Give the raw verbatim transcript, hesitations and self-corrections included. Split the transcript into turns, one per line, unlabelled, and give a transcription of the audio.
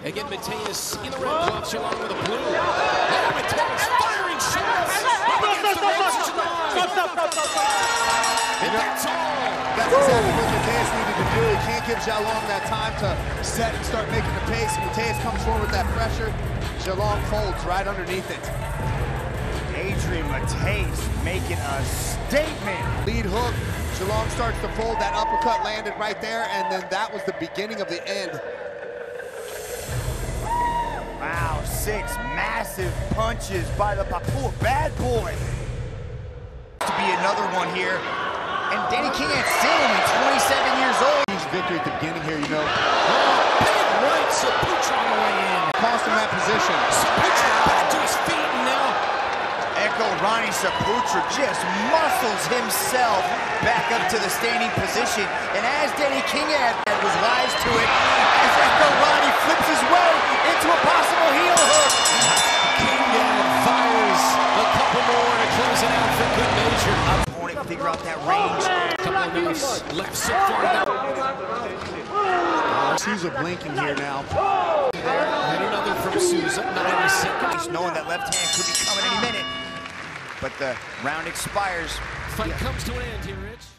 Again, Mateus in the red gloves along with the blue. And Mateus firing shots. And that's all.
That's exactly what Mateus needed to do. He can't give Jalong that time to set and start making the pace. Mateus comes forward with that pressure. Jalong folds right underneath it.
Adrian Mateus making a statement.
Lead hook. Jalong starts to fold. That uppercut landed right there, and then that was the beginning of the end.
Wow, six massive punches by the Papua bad boy. To be another one here. And Danny King at still only twenty-seven years old.
Huge victory at the beginning here, you know.
Oh, big right, Saputra on the way in.
Cost him that position.
Saputra back to his feet, and now
Echo Ronnie Saputra just muscles himself back up to the standing position. And as Danny King had, was wise to it, as Echo Ronnie flips his way into a possible heel hook.
King fires a couple more to close it out for good measure.
Opponent figure out that range.
Couple of nice left sit far down.
Souza blinking here now.
And another from Souza, ninety seconds.
Knowing that left hand could be coming any minute. But the round expires.
Fight comes to an end here, Rich.